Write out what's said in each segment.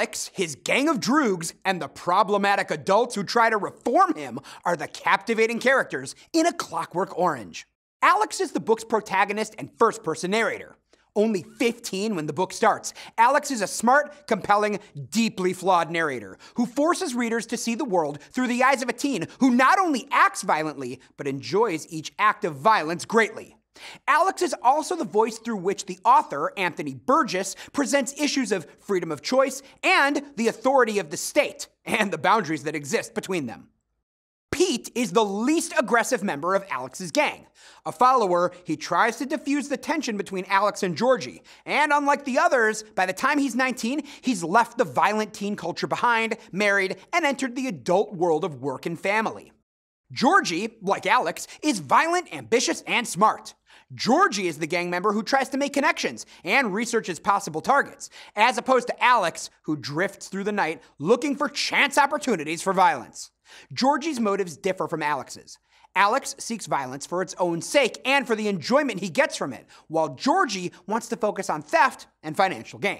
Alex, his gang of droogs, and the problematic adults who try to reform him are the captivating characters in A Clockwork Orange. Alex is the book's protagonist and first-person narrator. Only 15 when the book starts, Alex is a smart, compelling, deeply flawed narrator who forces readers to see the world through the eyes of a teen who not only acts violently, but enjoys each act of violence greatly. Alex is also the voice through which the author, Anthony Burgess, presents issues of freedom of choice and the authority of the state, and the boundaries that exist between them. Pete is the least aggressive member of Alex's gang. A follower, he tries to diffuse the tension between Alex and Georgie, and unlike the others, by the time he's 19, he's left the violent teen culture behind, married, and entered the adult world of work and family. Georgie, like Alex, is violent, ambitious, and smart. Georgie is the gang member who tries to make connections and researches possible targets, as opposed to Alex, who drifts through the night looking for chance opportunities for violence. Georgie's motives differ from Alex's. Alex seeks violence for its own sake and for the enjoyment he gets from it, while Georgie wants to focus on theft and financial gain.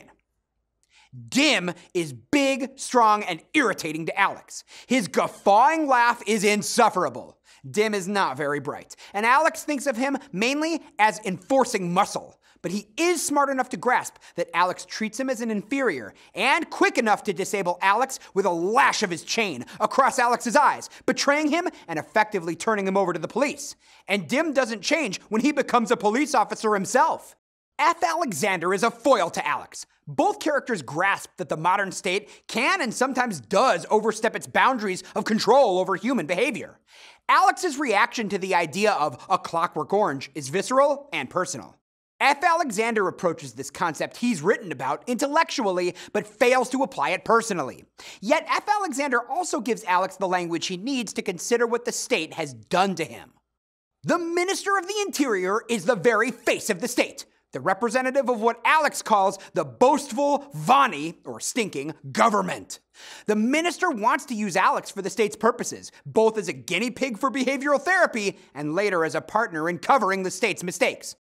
Dim is big, strong, and irritating to Alex. His guffawing laugh is insufferable. Dim is not very bright, and Alex thinks of him mainly as enforcing muscle. But he is smart enough to grasp that Alex treats him as an inferior, and quick enough to disable Alex with a lash of his chain across Alex's eyes, betraying him and effectively turning him over to the police. And Dim doesn't change when he becomes a police officer himself. F. Alexander is a foil to Alex. Both characters grasp that the modern state can and sometimes does overstep its boundaries of control over human behavior. Alex's reaction to the idea of a clockwork orange is visceral and personal. F. Alexander approaches this concept he's written about intellectually, but fails to apply it personally. Yet F. Alexander also gives Alex the language he needs to consider what the state has done to him. The Minister of the Interior is the very face of the state, the representative of what Alex calls the boastful, vaunty, or stinking, government. The minister wants to use Alex for the state's purposes, both as a guinea pig for behavioral therapy and later as a partner in covering the state's mistakes.